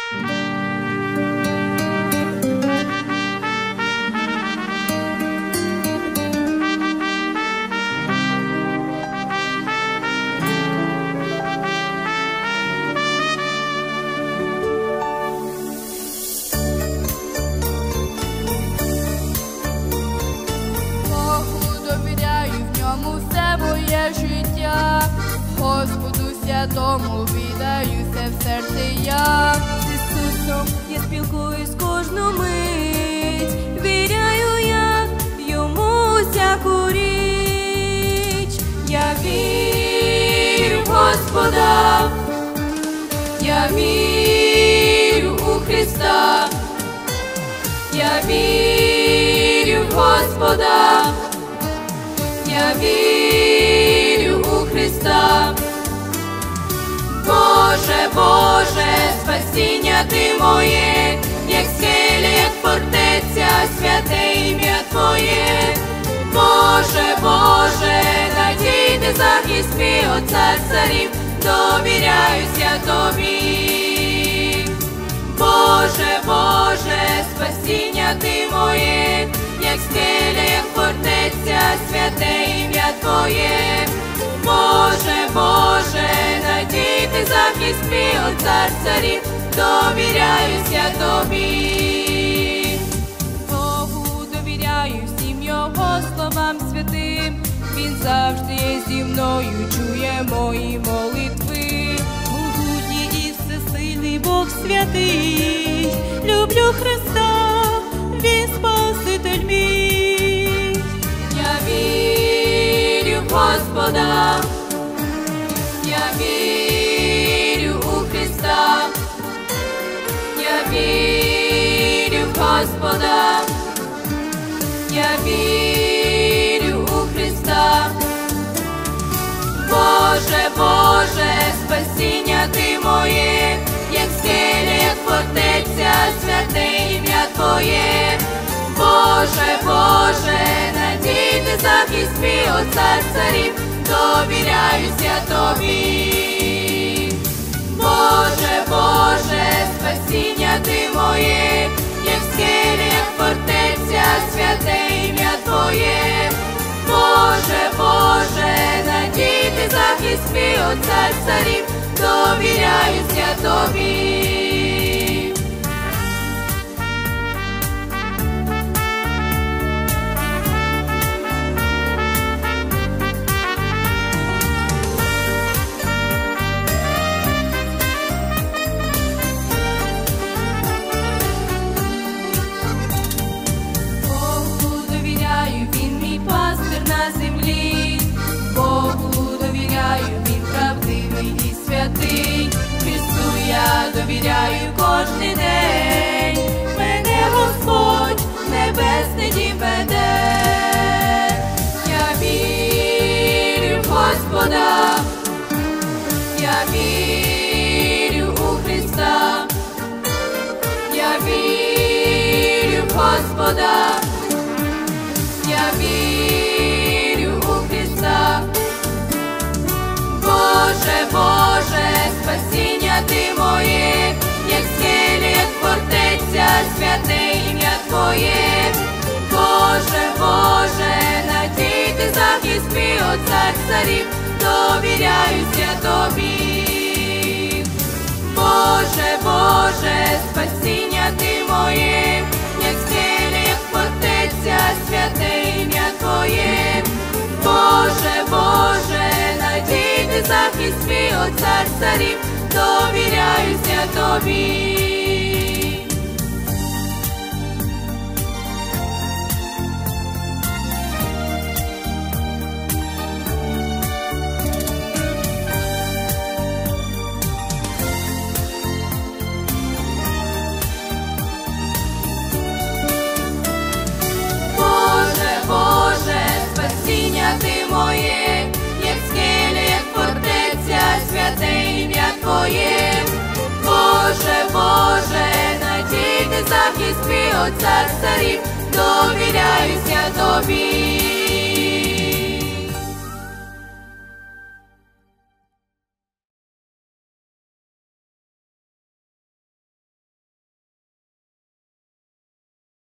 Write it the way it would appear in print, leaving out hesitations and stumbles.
Господу святому віддаюся в серці я. З Ісусом я спілкуюсь кожну мить, віряю я йому всяку річ. Я вірю в Господа, я вірю у Христа, я вірю в Господа, я вірю у Христа. Боже, Боже, спасіння Ти моє, як скеля, як фортеця, святе ім'я Твоє. Боже, Боже, надійний захист мій, о Цар царів, довіряюся Тобі. Боже, Боже, спасіння Ти моє, як скеля, як фортеця, святе ім'я Твоє. Боже, Боже, надійний захист мій, о Цар царів, довіряюся Тобі. Богу довіряю всім Його словам святим, Він завжди є зі мною, чує мої молитви. Могутній і всесильний Бог святий, люблю Христа, Він Спаситель мій. Я вірю в Господа, я вірю у Христа, я вірю в Господа, я вірю у Христа. Боже, Боже, спасіння Ти моє, як скеля, як фортеця, святе ім'я Твоє. Боже, Боже, надійний захист мій, о Цар царів, довіряюся Тобі. Боже, Боже, спасіння Ти моє, як скеля, як фортеця, святе ім'я Твоє. Боже, Боже, надійний захист мій, о Цар царів, довіряюся Тобі. Христу я довіряю кожний день, мене Господь небесний дім веде. Я вірю в Господа, я вірю у Христа, я вірю в Господа, я вірю у Христа. Боже, Боже, спасіння Ти моє, як скеля, як фортеця, святе ім'я Твоє. Боже, Боже, надійний захист мій, о Цар царів, довіряюся Тобі. Боже, Боже, спасіння Ти моє, як скеля, як фортеця, святе ім'я Твоє. Боже, Боже, надійний захист мій, о Цар царів, довіряюся Тобі. Боже, Боже, спасіння Ти моє, як скеля, як фортеця, святе ім'я Твоє. Боже, Боже, надійний захист мій, о Цар царів, довіряюся Тобі.